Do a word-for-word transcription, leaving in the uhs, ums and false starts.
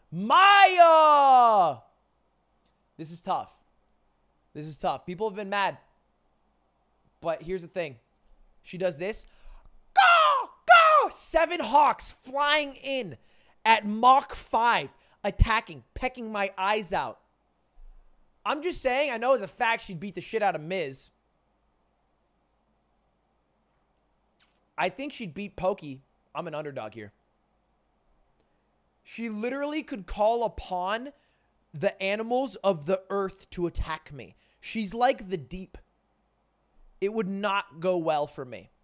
Maya! This is tough. This is tough. People have been mad. But here's the thing. She does this. Go! Go! Seven hawks flying in at Mach five, attacking, pecking my eyes out. I'm just saying, I know as a fact she'd beat the shit out of Miz. I think she'd beat Pokey. I'm an underdog here. She literally could call upon the animals of the earth to attack me. She's like the deep. It would not go well for me.